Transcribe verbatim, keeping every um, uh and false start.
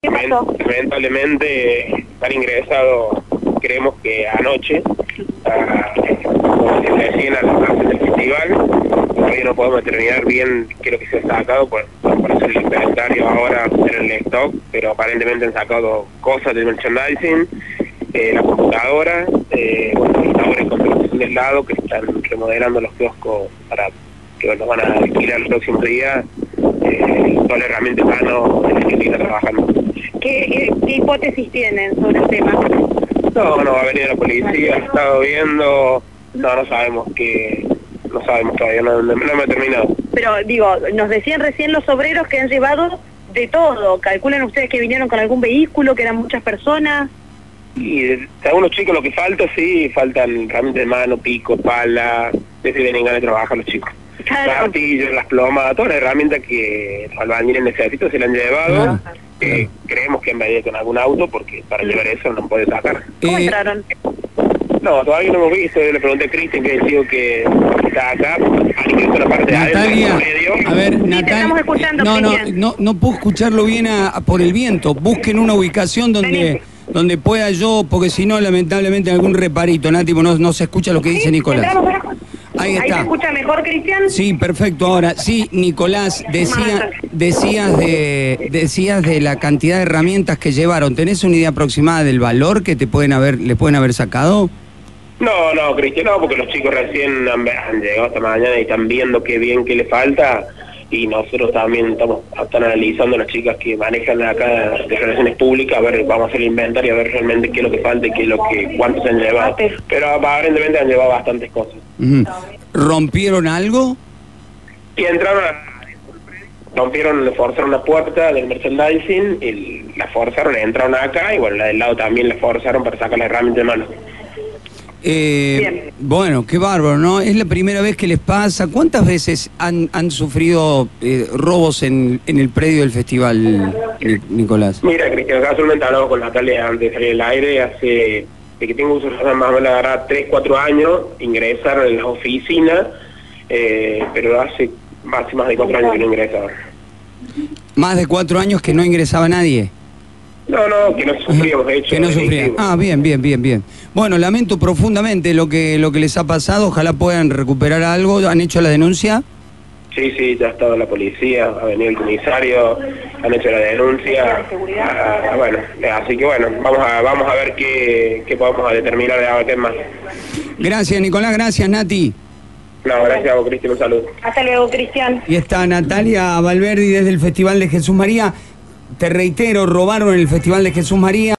¿Qué pasó? Lamentablemente están ingresados, creemos que anoche, a, como se decía, a la base del festival. Todavía no podemos determinar bien qué es lo que se ha sacado por, por hacer el inventario ahora en el stock, pero aparentemente han sacado cosas del merchandising, eh, la computadora, eh, bueno, computadores con producción del lado que están remodelando los kioscos para que los van a alquilar el próximo día, eh, toda la herramienta de mano de la que está trabajando. ¿Qué, ¿Qué hipótesis tienen sobre el tema? No, no va a venir la policía, ha estado viendo, no, no sabemos qué, no sabemos todavía, no, no, no me ha terminado. Pero digo, nos decían recién los obreros que han llevado de todo. ¿Calculan ustedes que vinieron con algún vehículo, que eran muchas personas? Y de algunos chicos lo que falta, sí, faltan herramientas de mano, pico, pala, de si vienen ganas de trabajar los chicos. Claro. Martillos, las plomas, todas las herramientas que los albañiles necesitan se le han llevado. Ah, eh, creemos que han venido con algún auto porque para llevar eso no puede sacar. ¿Cómo Eh, entraron? No, todavía no hemos visto. Yo le pregunté a Cristian, que decía que está acá, al ingreso la parte de adentro, Natalia, en medio. a ver, te Natalia, estamos escuchando, no, no, Cristian. no, no puedo escucharlo bien a- a- por el viento. Busquen una ubicación donde, Vení. donde pueda yo, porque si no, lamentablemente algún reparito, Nati, no, no se escucha lo que dice ¿Sí? Nicolás. ¿Entramos abajo? Ahí ¿Ahí está. se escucha mejor, Cristian? Sí, perfecto. Ahora, sí, Nicolás, decía, decías de, decías de la cantidad de herramientas que llevaron. ¿Tenés una idea aproximada del valor que te pueden haber, le pueden haber sacado? No, no, Cristian, no, porque los chicos recién han, han llegado esta mañana y están viendo qué bien qué le falta, y nosotros también estamos están analizando las chicas que manejan acá de relaciones públicas, a ver, vamos a hacer el inventario, a ver realmente qué es lo que falta y qué es lo que, cuánto se han llevado. Pero aparentemente han llevado bastantes cosas. Ujú. ¿Rompieron algo? Y entraron a... rompieron, le forzaron la puerta del merchandising, y la forzaron, entraron acá, y bueno, la del lado también la forzaron para sacar la herramienta de mano. Eh, Bien. bueno, qué bárbaro, ¿no? Es la primera vez que les pasa. ¿Cuántas veces han, han sufrido eh, robos en, en el predio del festival, Ni- Nicolás? Mira, Cristian, casualmente hablamos con Natalia antes de salir al aire, hace, de que tengo uso de razón, más o menos la verdad, tres, cuatro años, ingresaron en las oficinas, eh, pero hace más, más de cuatro años que no ingresaron. Más de cuatro años que no ingresaba nadie. No, no, que no sufríamos, de hecho. Que no sufrían. delictivo. Ah, bien, bien, bien, bien. Bueno, lamento profundamente lo que, lo que les ha pasado. Ojalá puedan recuperar algo. ¿Han hecho la denuncia? Sí, sí, ya ha estado la policía, ha venido el comisario, han hecho la denuncia. Ah, ah, bueno, eh, así que bueno, vamos a vamos a ver qué, qué podemos determinar de ahora, qué más. Gracias, Nicolás. Gracias, Nati. No, gracias a vos, Cristian, un saludo. Hasta luego, Cristian. Y está Natalia Valverdi desde el Festival de Jesús María. Te reitero, robaron el Festival de Jesús María.